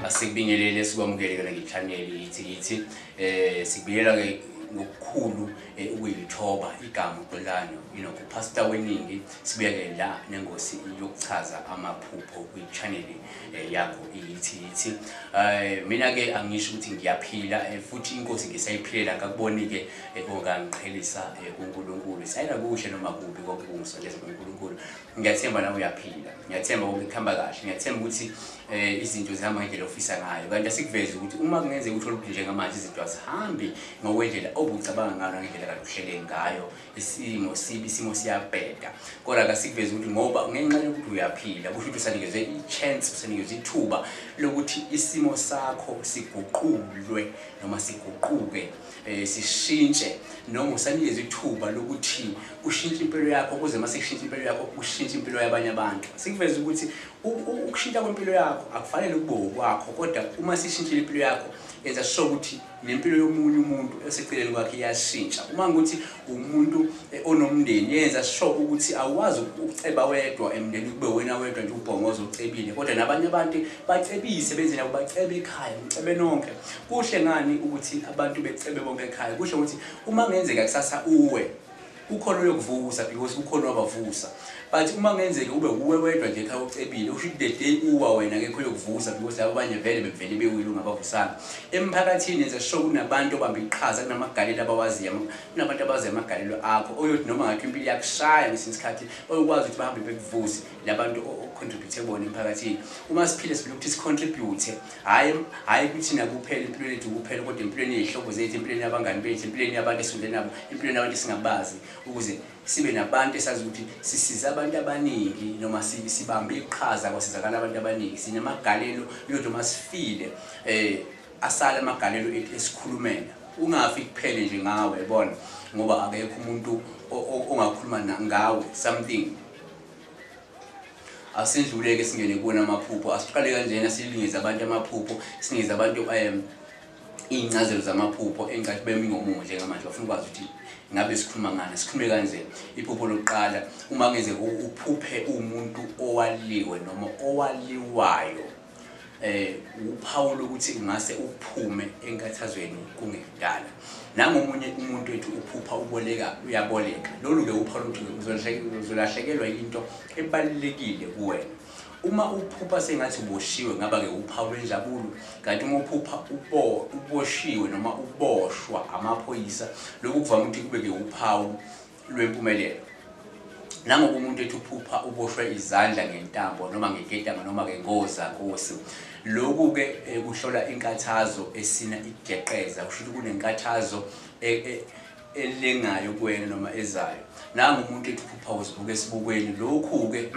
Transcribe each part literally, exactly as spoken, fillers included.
Asikubingelele sikwamukele kana nge-channel yithi yithi eh sikubingelela ke ngokukhulu ukuyithoba igama uXolani you know kupastor weningi sibuya ke la nengosi yokuchaza amaphupho kwi-channel yakho yithi yithi eh mina ke angisho ukuthi ngiyaphila futhi inkosi ngisayiphilela ngakuboni ke ongangiqhelisa kuNkulunkulu sayina kuhle noma kubi kokungisondeza kuNkulunkulu ngiyathemba nawe uyaphila ngiyathemba ukuthi kuhamba kahle ngiyathemba ukuthi eh izinto zihamba ngendlela ofisa ngayo kanti asikuveze ukuthi uma kungenzeka uthola ukuthi njengamanje izinto azihambi ngokwendlela obucabanga ngayo ngendlela kade uhlele ngayo isimo sibi isimo siyabheda kodwa akasikuveze ukuthi ngoba ngenxa yokuthi uyaphila kusho ukuthi usanikezwe i-chance usanikezwe ithuba lokuthi isimo sakho siguqulwe noma siguquke eh sishintshe noma usanikezwe ithuba lokuthi ushintshe impilo yakho ukuze mase kushintshe impilo yakho ushintshe impilo yabanye abantu sikuveze ukuthi ukushintsha kwempilo yakho akufanele kube okwakho kodwa uma sishintshile impilo yakho yenza sure ukuthi nempilo yomunye umuntu eseceleni kwakhe iyashintsha uma ukuthi umuntu onomndeni yenza sure ukuthi awazi ukuceba wedwa emndeni kube wena wedwa nje ubhongozo ucebile kodwa nabanye abantu bacebise benze nabo bacebe ekhaya ngicebe nonke kuhle ngani ukuthi abantu becebe bonke ekhaya kusho ukuthi uma ngenzeka kusasa uwe ukhona yokuvusa because ukhona wabavusa but uma ngenzeka ube uwe wedwa nje ekhaya ucebile usho the day uwa wena ngekho yokuvusa because labo abanye vele bevele bewile ungabavusana emphakathini yenza sure kunabantu obamba iqhaza kunamagalelo abawaziyo kunabantu abazi amagalelo akho oyothi noma ngathi impilo yakushaya ngesikhathi oyokwazi ukuthi bahambe bekuvuse labantu ocontribute bona emphakathini uma siphile sibile ukuthi sicontribute hayi hayi kuthi nakuphela impilo lethu kuphela kodwa impilweni yehlobo zethu impilweni yabangani bethu impilweni yabantu esondelene nabo impilweni yabantu singabazi ukuze sibe nabantu esazi ukuthi sisiza abantu abaningi noma sibambe iqhaza kwasizakala abantu abaningi sinamagalelo yodwa masifile eh asala amagalelo ethu esikhulumela ungafi kuphele nje ngawe yabona ngoba akekho umuntu ongakhuluma ngawe something asendluleke singene kuona amaphupho asiqale kanjena silingeza abantu amaphupho singeza abantu em incazelo zamaphupho engathi bemingomumo njengamanje bafuna ukwazi ukuthi ngabe sikhuluma ngani sikhulume kanjena iphupho lokuqala uma ngenzeka uphuphe umuntu owaliwe noma owaliwayo eh uphawu lokuthi ungase uphume enkathazweni kungekudala nangomunye umuntu wethu uphupha uboleka uyaboleka lolu ke uphawu lokuthi uzolahlekelwa into ebalekile kuwena uma uphupha sengathi uboshiwe ngaba ke uphawu lwenjabulo kanti uma uphupha ubo uboshiwe noma uboshwa amaphoyisa lokhu kuvama ukuthi kube ke uphawu lwempumelelo nangoba umuntu ethi uphupha uboshwe izandla ngentambo noma ngeketanga noma ke ngoza nkosi lokhu ke kuhlola inkathazo esina igeqeza kusho ukuthi kunenkathazo elengayo kuwena noma ezayo nangomuntu ethi uphupha uzibuke esibukweni lokhu ke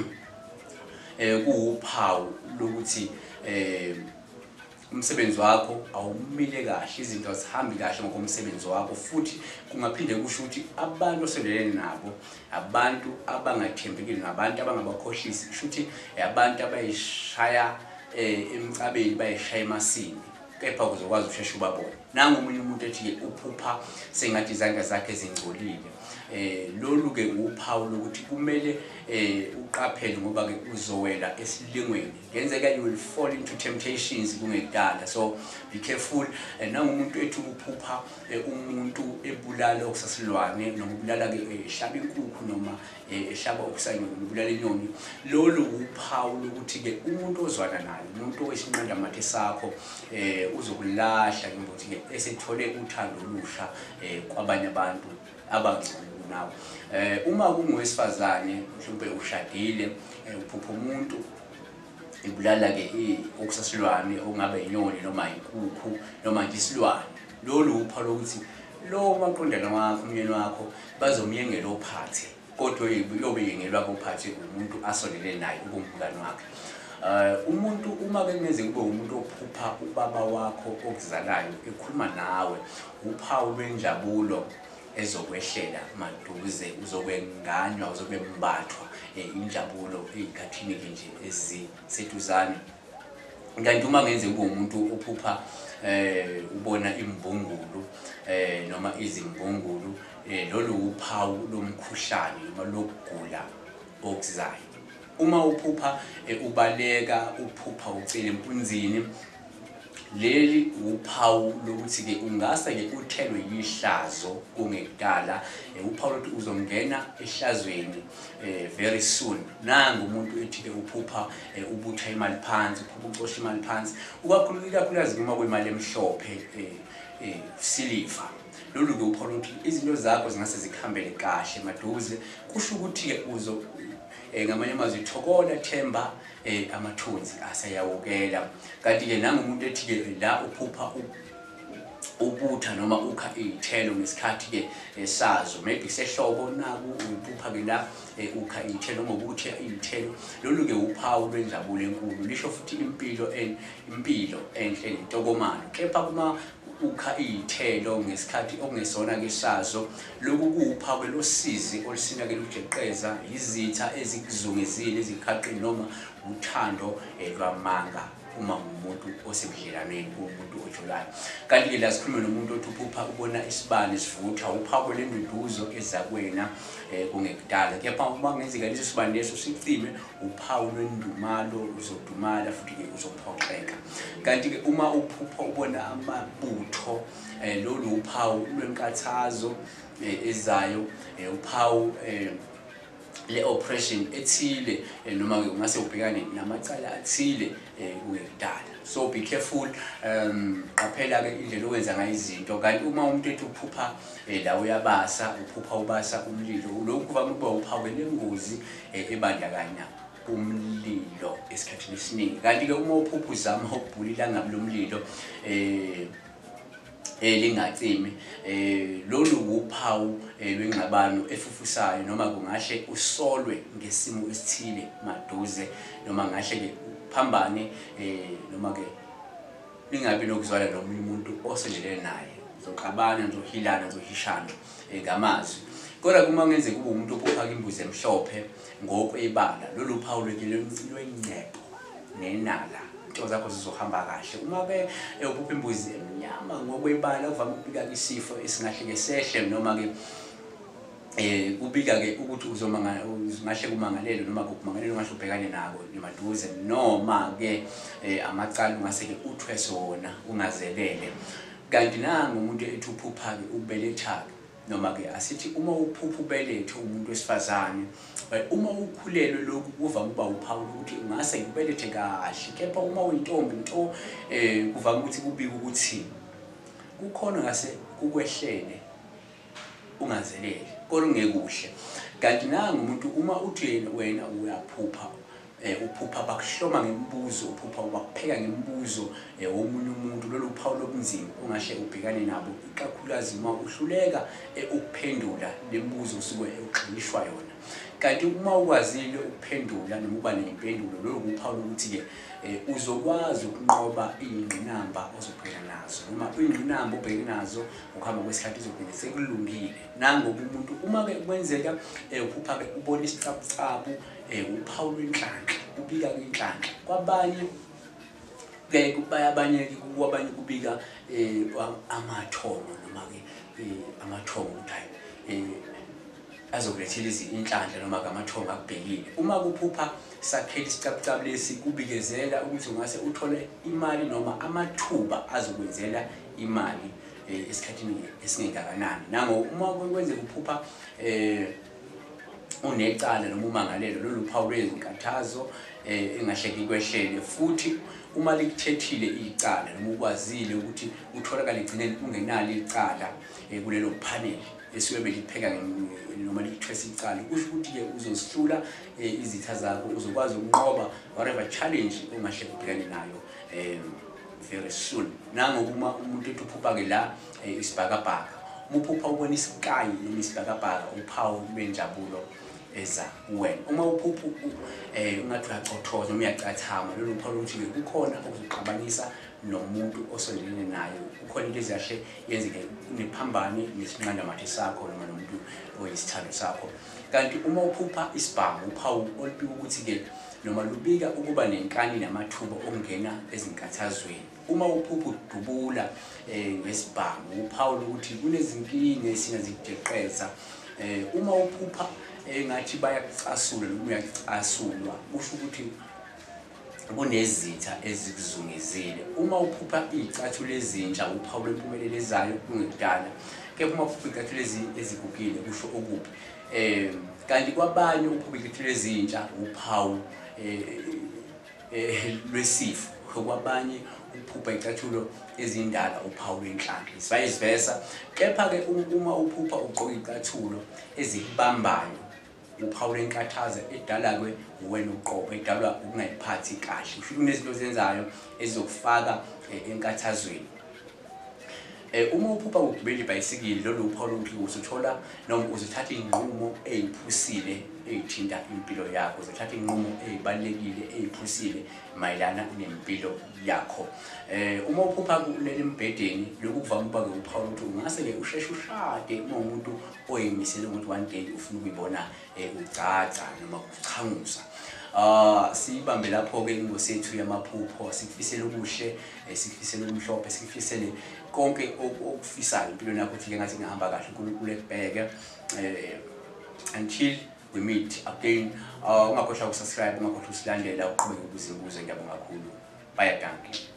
eh kuuphawu lokuthi eh umsebenzi wakho awumile kahle izinto azihambi kahle ngokomsebenzi wakho futhi kungaphinde kusho ukuthi abantu osondelene nabo abantu abangathembekile nabantu abangabakhohlisi kusho ukuthi abantu abayishaya emcabeni bayishaya emasini kepha kuzokwazi usheshe ubabone nangomunye umuntu ethi uphupha sengathi izandla zakhe ezingcolile eh lolu ke uphawu lokuthi kumele eh uqaphele ngoba ke uzowela esilingweni ngenzeka you will fall into temptations kungekudala so be careful nangomuntu ethi uphupha umuntu ebulala okusasilwane noma ubulala ke ehlaba inkukhu noma ehlaba okusanywe ubulala inyoni lolu uphawu lokuthi ke umuntu ozwana naye umuntu owesinqanda mathe sakho eh uzokulahla ngokuthi ke esethole uthando olusha kwabanye abantu abangcono nawo eh uma kungowesifazane mhlawumbe ushadile uphupha umuntu ibulala ke okusasilwane ongaba inyoni noma inkukhu noma nje isilwane lolu upha lokuthi lo maqondana wakho umyeni wakho bazomyengela ophathe kodwa yobe yengelwa kophathe umuntu asondelene naye ubumngani wakhe Uh, umuntu uma kengeze kube umuntu ophupha ubaba wakho okuzalayo ekhuluma nawe uphawu lwenjabulo ezokwehlela maduze uzokwenganywa uzokwembathwa injabulo ezikhathini nje eziseduzane kanti uma ngenze kube umuntu ophupha eh ubona imbungulu eh noma izimbungulu eh lolu uphawu lomkhuhlane noma lokugula okuzayo Uma uphupha ubaleka uphupha ucela empunzini, leli uphawu lokuthi ke ungase ke uthelwe yihlazo kungekudala. Uphawu lokuthi uzongena ehlazweni very soon. Nangu umuntu ethi ke uphupha ubutha imali phansi, uphupha ucosha imali phansi, ukakhulu ikakhulukazi uma kwemali emhlophe siliva. Lolu ke uphawu lokuthi izinto zakho zingase zikhambele kahle maduze. Kusho ukuthi ke uzo ngamanye amazwi thokola themba amathunzi asayawukela. Kanti ke nangumuntu ethi ke la uphupha ubutha noma ukha izithelo ngesikhathi ke sazo, maybe sehlobo naku uphupha ke la ukha izithelo noma ubuthe izithelo. Lolu ke uphawu lwenjabulo enkulu, lisho futhi impilo en impilo enhle nentokomalo. Kepha kuma ukha izithelo ngesikhathi okungesona ke sazo, lokhu kuwuphawu losizi olusina ke lujeqeza izitha ezikuzungezile ezikhaqini noma uthando lwamanga uma umuntu osebudlelaneni, umuntu ojulayo. Kanti ke la sikhuluma nomuntu othi uphupha ubona isibane sivutha, uphawu lenduduzo ezakwena kungekudala. Kepha uma ngenzeka leso sibane leso sicime, uphawu lwendumalo, uzodumala futhi ke uzophoxeka. Kanti ke uma uphupha ubona amabutho, lolu uphawu lwenkathazo ezayo, uphawu le oppression ethile noma ke ungase ubhekane namacala athile kungekudala. So be careful, um qaphela ke indlela owenza ngayo izinto. Kanti uma umuntu ethi uphupha la uyabasa, uphupha ubasa umlilo, lokhu kuvame ukuba uphawu lengozi ebandakanya umlilo esikhathini esiningi. Kanti ke uma uphupha uzama ukubhulila ngabe lomlilo eh lingacimi, lolu uphawu lwengxabano efufusayo noma kungahle usolwe ngesimo esithile maduze, noma ngahle ke phambane noma ke lingabe lokuzwala nomunye umuntu osondelene naye, zoxabana zohilana zohishana ngamazwi. Kodwa kuma ngenzeka kube umuntu ophupha imbuzi emhlophe ngokwebala, lolu phawu lwengcebo nenala, into zakho zizohamba kahle. Uma ke uphupha imbuzi emnyama ngokwebala, uvame ukubika isifo esingahle ke sehle noma ke eh ubika ke ukuthi uzomangala ungahle kumangalelo noma kumangalelo ungahle ubhekane nako maduze, noma ke amacala ungase ke uthwese wona ungazelele. Kanti nangu umuntu ethi uphupha ke ubeletha, noma ke asithi uma uphupha ubelethe umuntu wesifazane, uma ukhulelwe lokhu kuvame ukuba uphawu ukuthi ungase ubelethe kahle. Kepha uma uyintombi into eh kuvame ukuthi kubika ukuthi kukhona ngase kukwehlele ungazelele kodwa ungekuhle. Kanti nangu umuntu uma uthi wena uyaphupha uphupha bakuhloma ngemibuzo, uphupha bakupheka ngemibuzo womunye umuntu, lolu uphawu lobunzima ungahle ubhekane nabo, ikakhulukazi uma uhluleka ukuphendula lemibuzo usuke uxolishwa yona. Kanti uma ukwazile ukuphendula noma uba nempendulo, lolu uphawu ukuthi ke uzokwazi ukunqoba izingqinamba ozobhekana nazo, noma izingqinamba obhekana nazo ukuhamba kwesikhathi izogcina sekulungile. Nangoba umuntu uma ke kwenzeka uphupha ke ubona isicabucabu, uphawu lwenhlanhla, ubika inhlanhla. Kwabanye ke kubaya abanye kwabanye kubika amathomo noma ke amathomo ukuthi azokulethela izinhlanhla noma amathomo akubhekile. Uma kuphupha sakhela isicabucabu lesi kubikezela ukuthi ungase uthole imali noma amathuba azokwenzela imali esikhathini esingengakanani. Nango uma kwenzeka uphupha eh unecala noma umangalelo, lolu phawu lwezinkathazo engahleki kwehlele. Futhi uma likuthethile icala noma ukwazile ukuthi utholakala igcineni ungenalo icala kulelo panel esuke belipheka noma likuthwesa icala, kusho ukuthi ke uzosihlula izitha zakho, uzokwazi ukunqoba whatever challenge ongahle ubhekane nayo very soon. Nangokuma umuntu ethi uphupha ke la isibhakabhaka, uphupha ubona isikayi noma isibhakabhaka, uphawu lwenjabulo eza wena. Uma uphupha ungathi uyacothoza noma uyacathama, lolu phawu ukuthi kukhona okuzoxabanisa nomuntu osondelene nayo, kukhona into ezahle yenzeke niphambane nesinqandamathe sakho noma nomuntu oyisithando sakho. Kanti uma uphupha isibhamu, uphawu olubika ukuthi ke noma lubika ukuba nenkani namathuba okungena ezinkathazweni. Uma uphupha udubula ngesibhamu, uphawu ukuthi kunezinkinga esina zijeqeza. Uma uphupha engathi bayacasula noma uyacasulwa kusho ukuthi kunezitha ezikuzungezile. Uma uphupha izicathulo ezintsha uphawu lwempumelelo ezayo kungekudala, kepha uma uphupha izicathulo ezigugile kusho okubi. Eh kanti kwabanye uphupha izicathulo ezintsha uphawu eh lwesifo, kwabanye uphupha izicathulo ezindala uphawu lwenhlanhla, vice versa. Kepha ke uma uphupha ugqoka izicathulo ezikubambayo uphawu lenkathazo edala kwe wena uqobo edalwa ukungayiphathi kahle. Kusho kunezinto zenzayo ezokufaka enkathazweni. Eh uma uphupha ugibela ibhayisikili lolu uphawu lomkhiqizo usuthola noma uzothatha inqumo eziphusile ezithinta impilo yakho, uzothatha inqumo ezibalekile eziphusile mayelana nempilo yakho. Eh uma uphupha kulele embedeni lokhu kuvama ukuba ke uphawu ukuthi ungase ke usheshe ushade uma umuntu oyimisele ukuthi one day ufuna ukuyibona ucaca noma uchanguza. Ah sibambe lapho ke ingosethu yamaphupho, sikufisela okuhle, sikufisela umhlophe, sikufisele konke okufisayo impilo yakho ukuthi ke ngathi ngihamba kahle uNkulunkulu ekubheke. Eh until we meet again, ungakhohlwa ukusubscribe, ungakhohlwa usilandela, uqhubeke ukuzibuza. Ngiyabonga kakhulu. Bye, dankie.